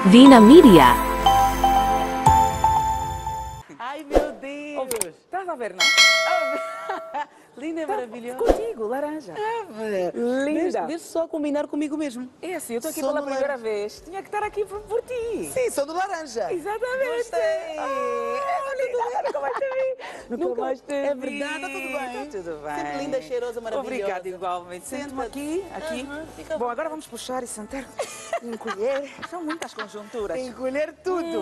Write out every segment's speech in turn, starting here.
Vina Media. Ai, meu Deus! Estás a ver, não? Linda e maravilhosa. Contigo, laranja. Linda. Deixa só combinar comigo mesmo. É assim, eu estou aqui Sou pela do primeira laranja. vez. Tinha que estar aqui por ti. Sim, sou do laranja. Exatamente. Gostei. Linda, nunca mais te vi. Nunca mais te É vi. verdade, está tudo bem? Está tudo bem. Sempre linda, cheirosa, maravilhosa. Obrigada, igualmente. Sento-me aqui. Fica à Bom, agora vamos puxar e sentar. Encolher. São muitas conjunturas. encolher tudo.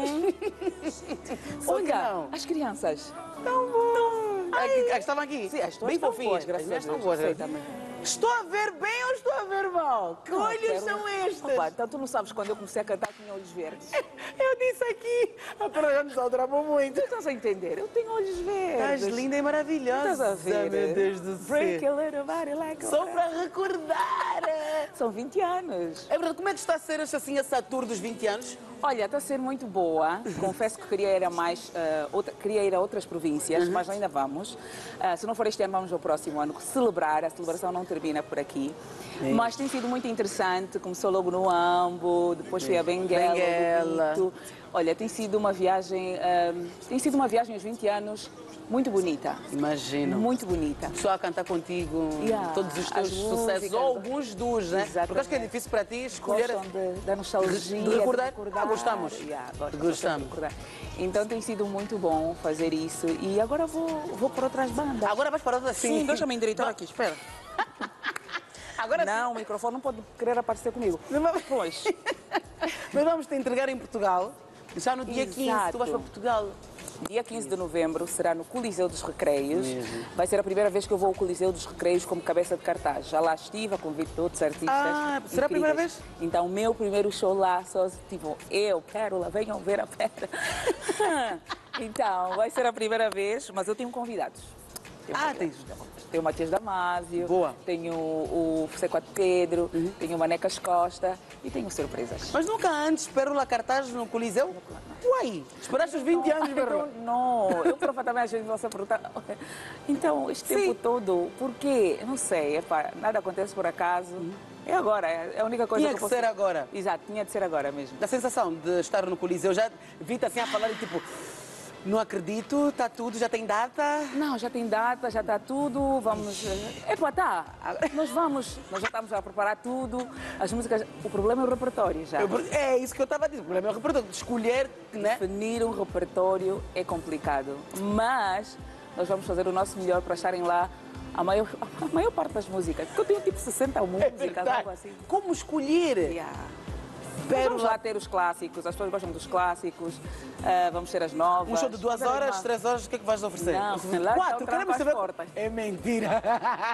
Só que Olha, não. as crianças. Tão bom. Estavam aqui? Sim, as tuas bem estão fofinhas. boas, graças As minhas a Deus. estão boas. Sei também. Estou a ver bem ou estou a ver mal? Que olhos quero- são estes? Opa, então tu não sabes quando eu comecei a cantar tinha olhos verdes. Eu disse aqui. A já nos alteramos muito. Tu estás a entender? Eu tenho olhos verdes. Estás linda e maravilhosa. Estás a ver? Meu Deus do Break céu. a little body like a Só para recordar. São 20 anos. É verdade, como é que está a ser assim essa tour dos 20 anos? Olha, está a ser muito boa. Confesso que queria ir a queria ir a outras províncias, mas ainda vamos. Se não for este ano, vamos ao próximo ano celebrar. A celebração não termina por aqui. Mas tem sido muito interessante. Começou logo no Ambo, depois foi a Benguela. Benguela. Lobito. Olha, tem sido uma viagem aos 20 anos muito bonita. Imagino. Muito bonita. Só a cantar contigo Yeah, todos os teus as sucessos, músicas. ou alguns dos, né? Exatamente. Porque acho que é difícil para ti escolher. Gostam da nostalgia, de recordar? Ah, gostamos. Gostam Gostamos. de recordar. Então tem sido muito bom fazer isso e agora vou para outras bandas. Agora vais para outra Sim, deixa-me endireitar aqui, espera. Agora Não, o microfone não pode querer aparecer comigo. Pois. Nós vamos te entregar em Portugal. Já no dia 15, Exato. tu vais para Portugal. Dia 15 de novembro será no Coliseu dos Recreios. Mesmo. Vai ser a primeira vez que eu vou ao Coliseu dos Recreios como cabeça de cartaz. Já lá estive, a convite de outros artistas. Ah, será a primeira incríveis. vez? Então, meu primeiro show lá, só tipo, eu, Pérola, venham ver a Pérola. Então, vai ser a primeira vez, mas eu tenho convidados. Tenho o Matias Damasio, Boa. tenho o C4 Pedro, tenho o Manecas Costa e tenho surpresas. Mas nunca antes Pérola cartaz no Coliseu? Uai, esperaste os 20 anos, Pérola? Então, não, eu prova também às vezes você perguntar. Então, este tempo todo, por quê? Eu não sei, epá, nada acontece por acaso. É agora, é a única coisa Tinha que eu que posso... ser agora. Exato, tinha de ser agora mesmo. Da sensação de estar no Coliseu, já vi-te assim a falar e tipo, não acredito, está tudo, já tem data. Não, já tem data, já está tudo, vamos... Epá, tá, nós já estamos a preparar tudo, as músicas, o problema é o repertório já. É isso que eu estava a dizer, o problema é o repertório, de escolher, né? Definir um repertório é complicado, mas nós vamos fazer o nosso melhor para estarem lá a maior parte das músicas, porque eu tenho tipo 60 músicas, algo assim. Como escolher? Yeah. Vamos lá ter os clássicos, as pessoas gostam dos clássicos, vamos ter as novas. Um show de 2 horas, 3 horas, o que é que vais oferecer? Não, lá 4, está o queremos trampo às saber. portas. É mentira.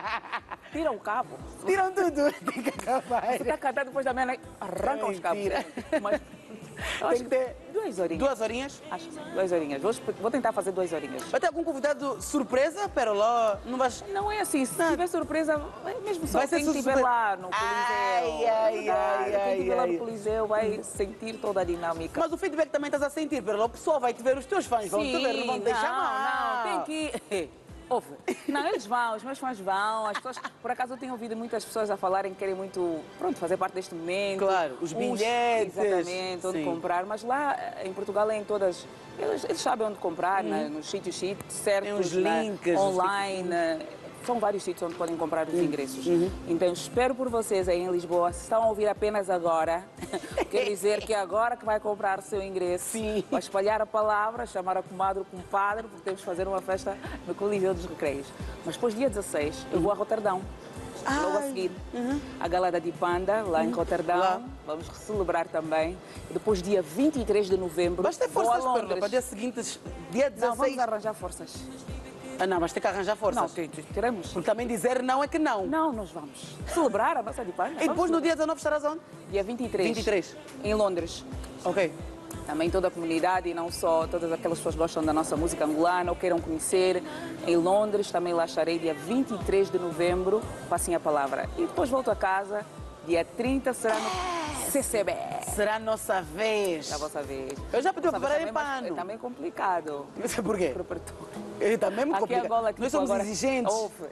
Tira o cabo. Tiram tudo, tem que acabar. Você está cantando depois da meia-noite, arranca os cabos. Mentira. Mas, eu Tem acho que ter 2 horinhas. 2 horinhas. Acho que sim, 2 horinhas. Vou tentar fazer 2 horinhas. Vai ter algum convidado surpresa, Pérola? Não vais... Não é assim, se tiver surpresa, mesmo só Vai ser quem estiver surpresa. lá no Coliseu. Quem estiver lá no Coliseu vai sentir toda a dinâmica. Mas o feedback também estás a sentir, Pérola. O pessoal vai te ver, os teus fãs vão te ver, não vão te deixar mal. Não, tem que... Ouve. Não, eles vão, os meus fãs vão, as pessoas... Por acaso eu tenho ouvido muitas pessoas a falarem que querem muito, pronto, fazer parte deste momento. Claro, os bilhetes. Exatamente, onde Sim. comprar. Mas lá em Portugal é em todas... Eles sabem onde comprar, nos sítios certos. Tem os links, online. São vários sítios onde podem comprar os ingressos. Então, espero por vocês aí em Lisboa. Se estão a ouvir apenas agora, quer dizer que é agora que vai comprar o seu ingresso. Sim. Vai espalhar a palavra, chamar a comadre, o compadre, porque temos que fazer uma festa no Coliseu dos Recreios. Mas depois, dia 16, eu vou a Roterdão. Logo a seguir, a Gala da Dipanda, lá em Roterdão. Lá. Vamos celebrar também. E depois, dia 23 de novembro, Vais ter vou a forças, Pérola, Londres. para dia seguinte, dia 16. Não, vamos arranjar forças. Ah, não, mas tem que arranjar forças. Não, teremos. Porque também dizer não é que não. Não, nós vamos celebrar a nossa Dipanda. E depois no dia 19 estarás onde? Dia 23. 23. Em Londres. Ok. Também toda a comunidade e não só todas aquelas pessoas que gostam da nossa música angolana ou queiram conhecer. Em Londres também lá estarei dia 23 de novembro. Passem a palavra. E depois volto a casa. Dia 30 será no CCB. Será a nossa vez. É a vossa vez. Eu já pedi para Nossa preparar vez em também, mas pano. É também complicado. Não sei porquê. O repertório. É também muito Aqui em complicado. Angola, tipo, Nós somos agora... exigentes. Ouve.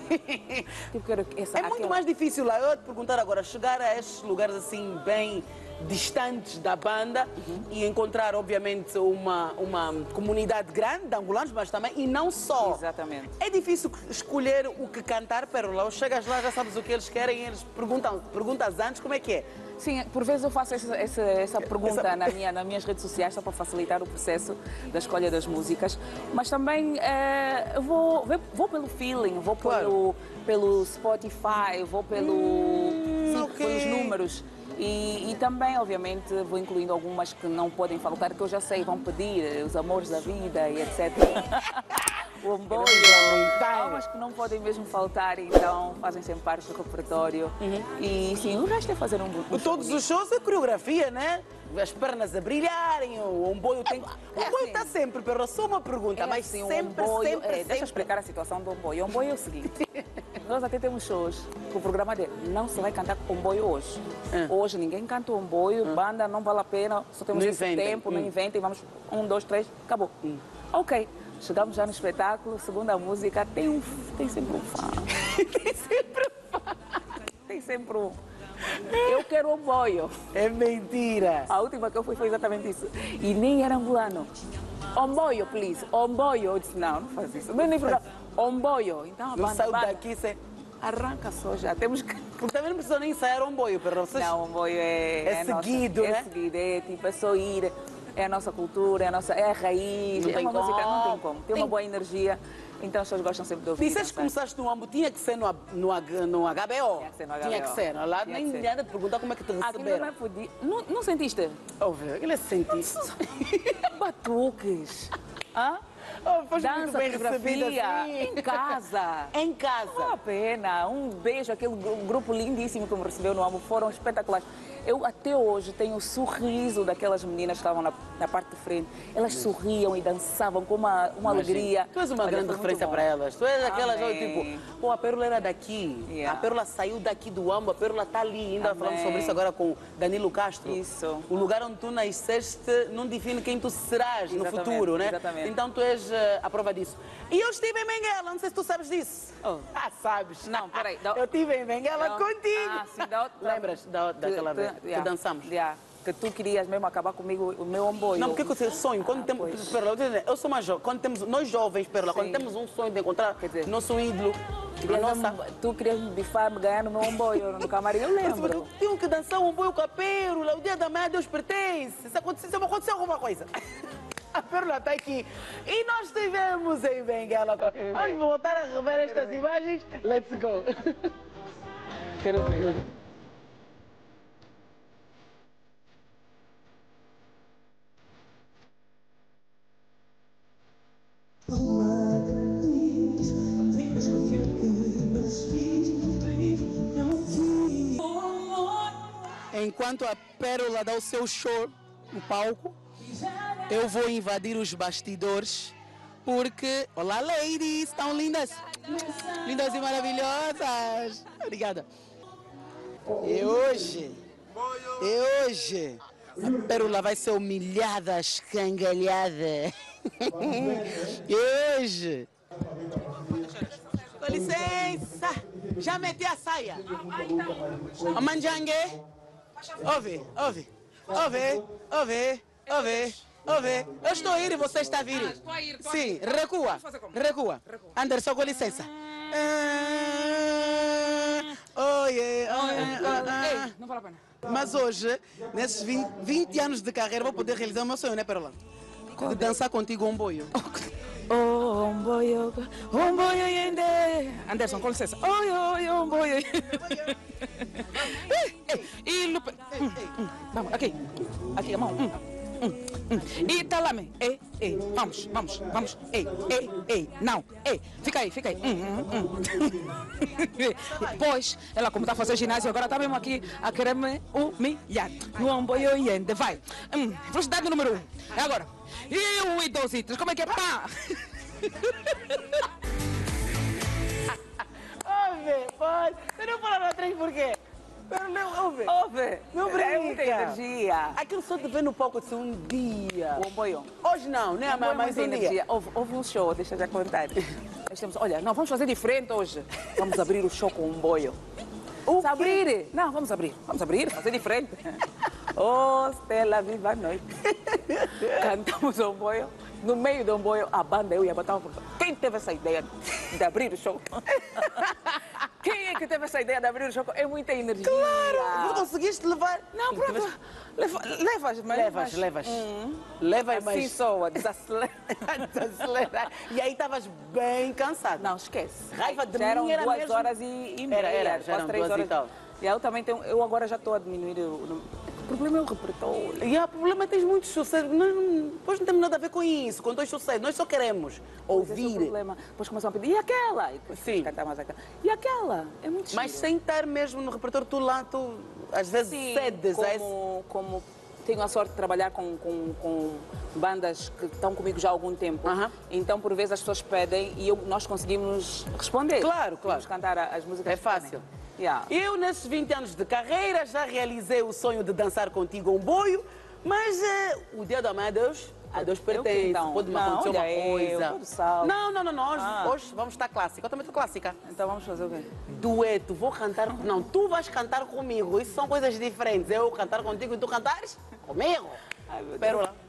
Tipo, É muito mais difícil lá. Eu ia te perguntar agora, chegar a estes lugares assim, bem distantes da banda e encontrar, obviamente, uma comunidade grande de angolanos, mas também, e não só. Exatamente. É difícil escolher o que cantar, Pérola. Ou chegas lá, já sabes o que eles querem, eles perguntas antes, como é que é? Sim, por vezes eu faço essa pergunta nas minhas redes sociais, só para facilitar o processo da escolha das músicas. Mas também eu vou pelo feeling, vou pelo Spotify, vou pelos números. E também, obviamente, vou incluindo algumas que não podem faltar, que eu já sei, vão pedir, os amores da vida e etc. O amor, almas que não podem mesmo faltar, então fazem sempre parte do repertório. E sim, o resto é fazer um Todos os shows é coreografia, né? As pernas a brilharem, o omboio tem... O omboio está sempre, pero só uma pergunta, mas assim, sempre. Deixa eu explicar a situação do omboio. O omboio é o seguinte, nós até temos shows que o programa dele não se vai cantar omboio hoje. Hoje ninguém canta o omboio, banda não vale a pena, só temos esse tempo, não inventem, vamos 1, 2, 3, acabou. Ok. Chegamos já no espetáculo, segunda música, tem sempre um fã. Tem sempre um fã. Tem sempre um. Eu quero omboio. É mentira. A última que eu fui foi exatamente isso. E nem era angolano. Omboio, please. Omboio. Eu disse, não faz isso. Não, nem programa. Omboio. Então a Não saiu banda daqui sem... arranca só já. Temos que... Porque também não precisa nem ensaiar omboio, pero vocês... Não, omboio é seguido, né? É seguido, é tipo, é só ir. É a nossa cultura, é a raiz, não é uma música, não tem como. Tem uma boa energia, então as pessoas gostam sempre de ouvir. Disseste que começaste no Ambo, tinha que ser no HBO. Tinha que ser no HBO. Tinha que ser. Lá nem nada te perguntar como é que te receberam. Não podia. Não sentiste? Ouve, aquilo é sentiste. Batuques. Hã? Dança, bem fotografia, assim. em casa. Em casa. Vale a pena. Um beijo, aquele grupo lindíssimo que me recebeu no Ambo, foram espetaculares. Eu até hoje tenho o sorriso daquelas meninas que estavam na parte de frente. Elas sorriam e dançavam com uma alegria. Tu és uma grande referência para elas. Tu és aquelas, tipo, pô, a Pérola era daqui. A Pérola saiu daqui do Ambo, a Pérola está ali. Ainda falamos sobre isso agora com Danilo Castro. Isso. O lugar onde tu nasceste não define quem tu serás no futuro, né? Exatamente. Então tu és a prova disso. E eu estive em Benguela, não sei se tu sabes disso. Sabes. Não, peraí. Eu estive em Benguela contigo. Sim, Lembras daquela vez que dançamos? Que tu querias mesmo acabar comigo, o meu omboio. Não, porque eu sonho. Quando temos, eu sou mais jovem. Quando temos, nós jovens, quando temos um sonho de encontrar nosso ídolo, tu querias me bifar, me ganhar no meu omboio, no camarim, eu lembro. Tinha que dançar um omboio com a Pérola, o dia da manhã Deus pertence. Se aconteceu alguma coisa. A Pérola está aqui. E nós estivemos em Benguela. Vamos voltar a rever estas imagens. Let's go. Quero ver. Enquanto a Pérola dá o seu show no palco, eu vou invadir os bastidores, porque... Olá, ladies! Estão lindas! Lindas e maravilhosas! Obrigada! E hoje, a Pérola vai ser humilhada, escangalhada. E hoje... Com licença! Já meti a saia! A manjangue! Ouve. Eu estou a ir e você está a vir. Sim, recua. Anderson, com licença. Não vale a pena. Mas hoje, nesses 20 anos de carreira, vou poder realizar o meu sonho, né, Pérola? De dançar contigo um boio. Omboio yende. Anderson, com licença. Omboio. E Lupe. Vamos, aqui, a mão. E talame. Vamos. Não, fica aí. Pois, ela como está a fazer ginásio, agora está mesmo aqui a querer me humilhar. No omboio yende, vai. Velocidade número 1. É agora. E o idositos, como é que é? Pá! Ouve, você não fala na três por quê? Ouve. Não brinca. É muita energia. Aquilo só te vê no palco de um dia. O omboio. Hoje não, né? Mais um dia. Houve um show, deixa eu já contar. Nós temos, olha, não, vamos fazer diferente hoje. Vamos abrir o show com o omboio. Abrir? Não, vamos abrir, fazer diferente. Oh, Stella, viva a noite. Cantamos o boio. No meio do boio, a banda, eu ia botar uma... Quem teve essa ideia de abrir o show? Quem é que teve essa ideia de abrir o show? É muita energia. Claro! Não conseguiste levar? Não, pronto. Levas, mas... Levas. Levas, mas... Assim soa, desacelera. Desacelera. E aí estavas bem cansado. Não, esquece. Raiva de Já eram mim era 2 mesmo... horas e meia. Era, já quase eram 3 2 horas. e tal. E eu também tenho... Eu agora já estou a diminuir o problema é o repertório. E o problema é que tens muito sucesso. Depois não temos nada a ver com isso, com dois sucessos. Nós só queremos ouvir. Esse é o problema. Depois começam a pedir, e aquela? E depois Sim. cantar mais aquela. E aquela? É muito Mas giro. sem estar mesmo no repertório, tu lá, tu às vezes Sim, cedes a esse... como tenho a sorte de trabalhar com bandas que estão comigo já há algum tempo, então por vezes as pessoas pedem e nós conseguimos responder. Claro. Conseguimos cantar as músicas. É fácil. Yeah. Eu, nesses 20 anos de carreira, já realizei o sonho de dançar contigo um boio, mas o dia do amor a Deus pertence. Então? Pode-me acontecer uma coisa. Tudo salvo. Não, hoje vamos estar clássica. Eu também estou clássica. Então vamos fazer o quê? Dueto, vou cantar... Não, tu vais cantar comigo. Isso são coisas diferentes. Eu cantar contigo e tu cantares comigo. Ai, meu Deus. Espera lá.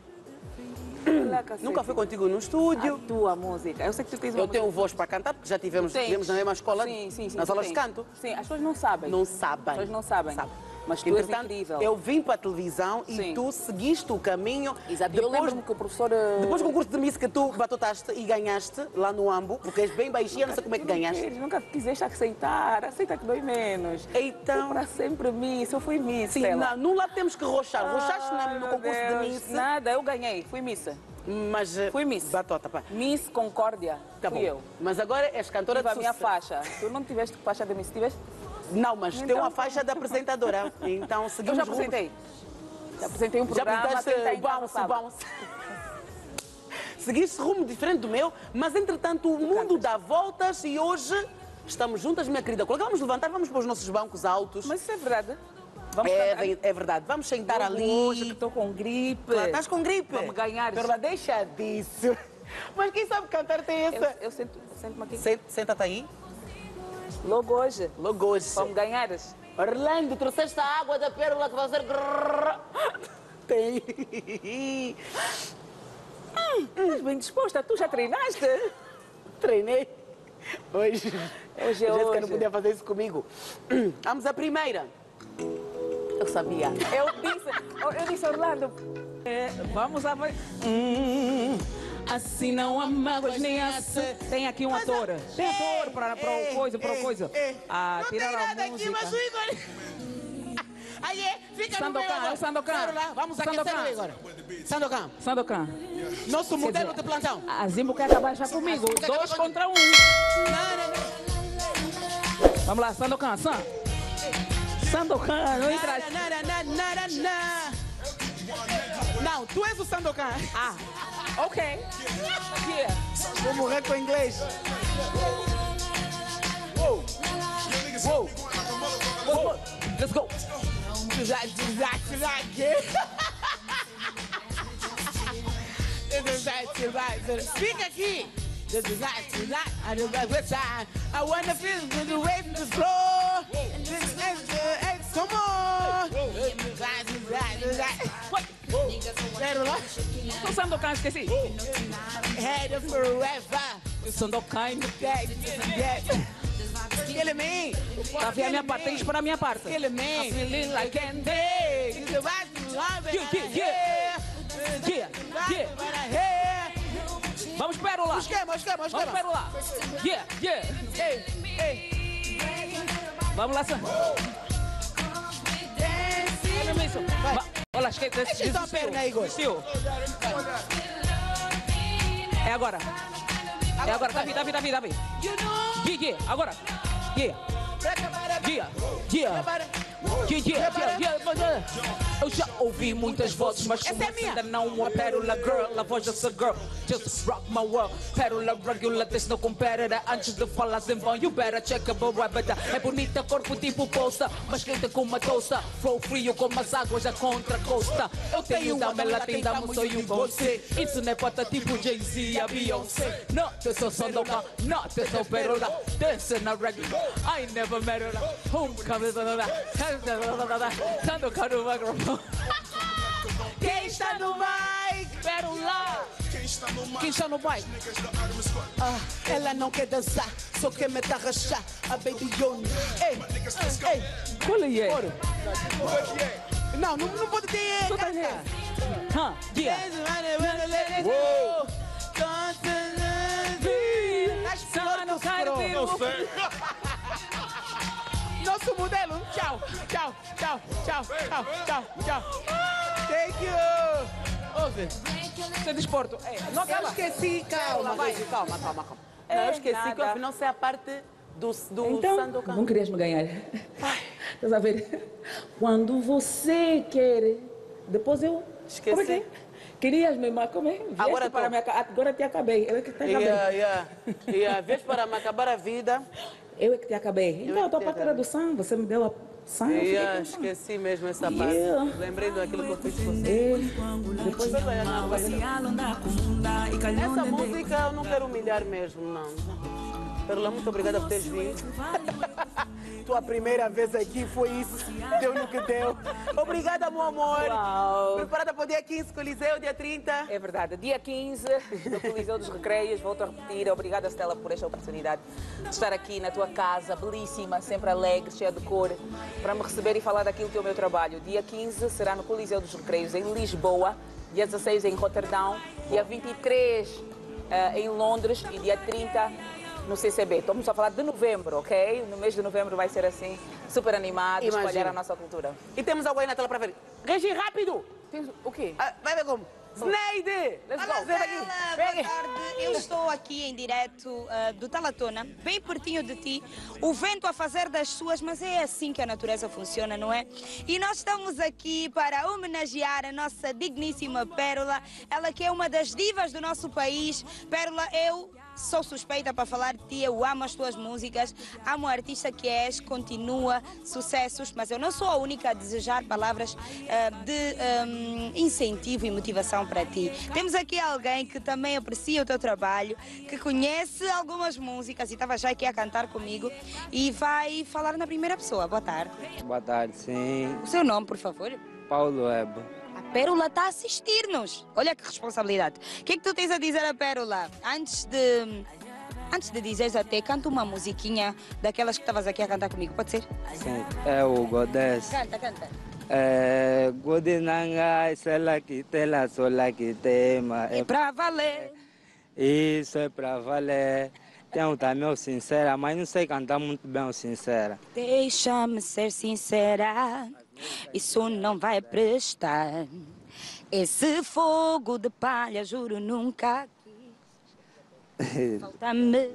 Nunca fui contigo no estúdio. A tua música. Eu sei que tu tens uma Eu tenho música. voz para cantar, porque já tivemos na mesma escola, sim, nas tu aulas de tens. canto. Sim, as pessoas não sabem. Não sabem. As pessoas não sabem. Mas tu Entretanto, és incrível. eu vim para a televisão e Sim. tu seguiste o caminho. Exato. Eu Depois, lembro-me que o professor... depois do concurso de Miss que tu batotaste e ganhaste lá no Ambo, porque és bem baixinha, não sei como é que ganhaste. Nunca quiseste aceitar. Aceita que dói menos. Então... Para sempre Miss. Eu fui Miss, Sim, Stella. num lado temos que rochar. Rochaste no Meu concurso Deus. de Miss. Nada, eu ganhei. Fui Miss. Mas... Fui Miss. Batota, pá. Miss Concórdia. Tá Fui bom. eu. Mas agora és cantora Tive de a minha sucesso. faixa. Tu não tiveste faixa de Miss? Tiveste? Não, mas tem Então- uma faixa da apresentadora. Então Eu seguimos já apresentei. Já apresentei um Já programa. apresentaste quem tá em casa bounce, sabe. bounce. Seguiste rumo diferente do meu, mas entretanto o mundo dá voltas e hoje estamos juntas, minha querida colega. Vamos levantar, vamos para os nossos bancos altos. Mas isso é verdade. Vamos É verdade, vamos sentar ali. Hoje que estou com gripe. Claro, estás com gripe? Vamos ganhar. Perla, deixa disso. Mas quem sabe cantar tem essa? Eu sento-me aqui. Senta-te aí. Logo hoje. Logo hoje. Vamos ganhar. Orlando, trouxeste a água da pérola que vai fazer... Tem. Estás bem disposta? Tu já treinaste? Treinei. Hoje é a Jéssica hoje. não podia fazer isso comigo. Vamos à primeira. Eu sabia. Eu disse Orlando. Vamos a... Assim não há mágoas nem açúcar. Tem aqui um ator. Tem ator para o coisa. Ah, tirar a música. Mas o Igor... Aí, fica no meio Sandokan, agora. é o Sandokan. Bora lá, vamos aquecer Sandokan. o Igor. Sandokan, Sandokan. nosso modelo de plantão. A Zimbo quer acabar já comigo. A Zimbo quer 2 acabar contra 1. Vamos lá, Sandokan. Sandokan, não entra. Não, tu és o Sandokan. Ah, ok. Yeah. Vou morrer com inglês. Uou. Uou. Uou. Let's go. Fica aqui. I wanna feel the way from the floor. Come on. Quero lá. O Sandokan, esqueci. Head forever. Sandokan. Kill me. Tá vendo a minha parte? Tem que esperar a minha parte. Kill me. I'm feeling like candy. Yeah. Vamos, Pérola. Vamos, Pérola. Yeah. Vamos lá, Sam. Olha isso. Olha, esquece. Deixa então a perna aí, Igor. É agora. É agora. Davi. Yeah. Agora. Yeah. Eu já ouvi muitas vozes, mas como ainda não a Pérola Girl, a voz dessa girl, just rock my world. Pérola regular, there's no competitor. Antes de falar em vão, you better check a rabbit. É bonita, corpo tipo poça, mas quente como uma tosta. Flow frio como as águas da contra-costa. Eu tenho dama, ela tem dama, sou um você. Isso não é pata tipo Jay-Z e a Beyoncé. Não, te sou Sandokan, não, te sou Pérola. Dance na regular, I never met her. Homecoming, Sandokan no microphone. Quem está no baile? Ela não quer dançar, só quer me rachar. A baby Young. Ei, ei. Qual é? Ouro. Não pode ter. Tu tá yeah. Não sei. Nosso modelo. Tchau. Thank you. Ouve. Isso é desporto. Não, Eu esqueci. Calma. Não, eu esqueci que eu não sei a parte do então, Sandokan. não querias me ganhar. Estás a ver? Quando você quer, depois eu... Esqueci. Como é que é? Querias me comer? Agora para agora te acabei. Eu é que te acabei. Vês para me acabar a vida. Eu é que te acabei. Então, a tua parte era do sangue. Você me deu a sangue. Esqueci mesmo essa parte. Lembrei daquilo que eu fiz com você. Depois essa música eu não quero humilhar mesmo, não. Pérola, muito obrigada por teres vindo. Tua primeira vez aqui foi isso. Deu no que deu. Obrigada, meu amor. Uau. Preparada para o dia 15, Coliseu, dia 30. É verdade. Dia 15, no Coliseu dos Recreios, volto a repetir. Obrigada, Stella, por esta oportunidade de estar aqui na tua casa, belíssima, sempre alegre, cheia de cor, para me receber e falar daquilo que é o meu trabalho. Dia 15 será no Coliseu dos Recreios, em Lisboa. Dia 16 em Roterdão. Dia 23 em Londres e dia 30 no CCB. Estamos a falar de novembro, ok? No mês de novembro vai ser assim, super animado, espalhar a nossa cultura. E temos algo aí na tela para ver. Regi, rápido! Tens o quê? Vai ver como? Sneide! Let's Olá, go. Vem aqui. Stella, Vem boa aqui. tarde. Eu estou aqui em direto do Talatona, bem pertinho de ti. O vento a fazer das suas, mas é assim que a natureza funciona, não é? E nós estamos aqui para homenagear a nossa digníssima Pérola, ela que é uma das divas do nosso país. Pérola, eu sou suspeita para falar de ti, eu amo as tuas músicas, amo a artista que és, continua, sucessos, mas eu não sou a única a desejar palavras de incentivo e motivação para ti. Temos aqui alguém que também aprecia o teu trabalho, que conhece algumas músicas e estava já aqui a cantar comigo e vai falar na primeira pessoa. Boa tarde. Boa tarde, sim. O seu nome, por favor? Paulo Web. A Pérola está a assistir-nos. Olha que responsabilidade. O que é que tu tens a dizer a Pérola? Antes de dizeres até, canta uma musiquinha daquelas que estavas aqui a cantar comigo, pode ser? Sim, é o Godes. Canta. Godinanga, sela que tela, sola que tema. É pra valer. Isso é pra valer. Tem também o Sincera, mas não sei cantar muito bem o Sincera. Deixa-me ser sincera, isso não vai prestar. Esse fogo de palha, juro, nunca quis. Falta-me.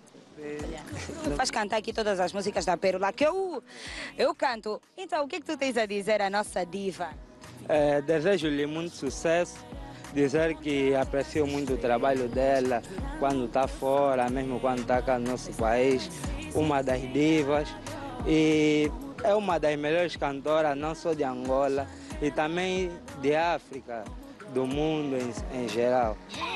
Tu faz cantar aqui todas as músicas da Pérola que eu canto. Então, o que é que tu tens a dizer à nossa diva? Desejo-lhe muito sucesso. Dizer que aprecio muito o trabalho dela quando está fora, mesmo quando está cá no nosso país. Uma das divas e é uma das melhores cantoras, não só de Angola, e também de África, do mundo em geral.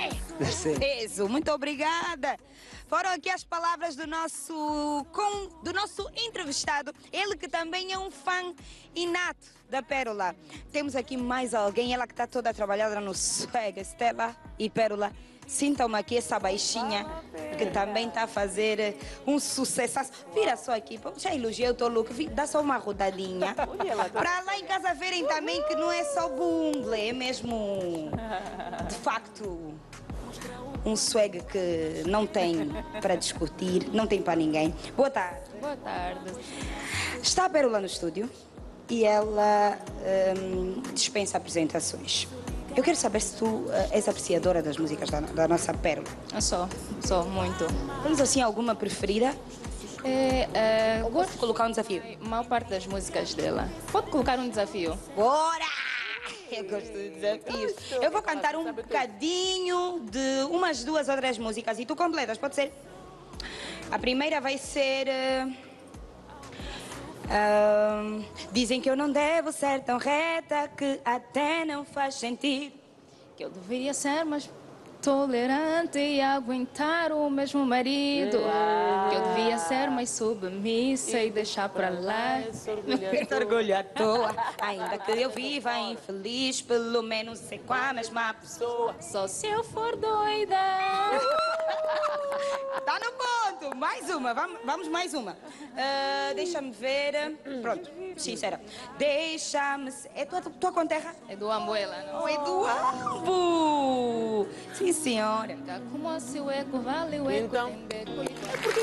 Isso, muito obrigada. Foram aqui as palavras do nosso entrevistado, ele que também é um fã inato da Pérola. Temos aqui mais alguém, ela que está toda trabalhada no swag, Stella e Pérola. Sintam aqui essa baixinha que também está a fazer um sucesso. Vira só aqui, já elogiei o teu look, dá só uma rodadinha. Para lá em casa verem também que não é só bungle, é mesmo, de facto, um swag que não tem para discutir, não tem para ninguém. Boa tarde. Boa tarde. Está a Pérola no estúdio e ela dispensa apresentações. Eu quero saber se tu és apreciadora das músicas da nossa Pérola. Eu sou muito. Tens assim alguma preferida? Gosto de colocar um desafio. A maior parte das músicas dela. Pode colocar um desafio. Bora! Eu gosto de desafios. Eu vou cantar um bocadinho de umas 2 ou 3 músicas e tu completas, pode ser? A primeira vai ser... dizem que eu não devo ser tão reta, que até não faz sentido. Que eu deveria ser, mas tolerante e aguentar o mesmo marido. Que eu devia ser mais submissa e deixar pra lá. Esse orgulho à toa, ainda que eu viva infeliz, pelo menos sei com a mesma pessoa. Só se eu for doida. Tá no ponto! Mais uma, vamos mais uma. Deixa-me ver. Pronto, sincera. Deixa-me. É tua conterra? É do Ambuela, não? Ou é do Ambu? Sim, senhora. Como se o eco vale o eco Então? tem beco. Mas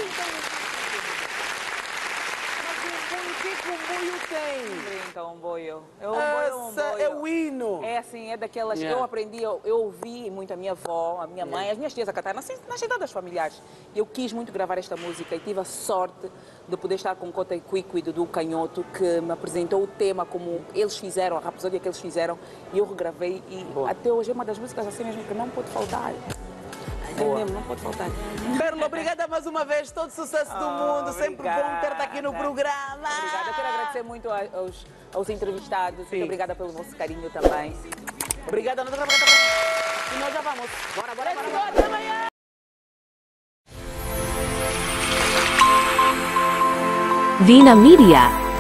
o que comboio tem? Brinca, um boio. Essa é o hino. É assim, é daquelas que Yeah. eu aprendi, eu ouvi muito a minha avó, a minha mãe, as minhas tias a cantar nas entradas familiares. Eu quis muito gravar esta música e tive a sorte de poder estar com o Cota Quico e Dudu Canhoto, que me apresentou o tema como eles fizeram, a rapsódia que eles fizeram, e eu regravei e até hoje é uma das músicas assim mesmo que não pode faltar. Entendemos? Não pode faltar. Pérola, obrigada mais uma vez. Todo sucesso do mundo. Sempre bom ter-te aqui no programa. Obrigada. Eu quero agradecer muito aos entrevistados. Muito obrigada pelo vosso carinho também. Obrigada. E nós já vamos. Bora. Até amanhã. Vina Media.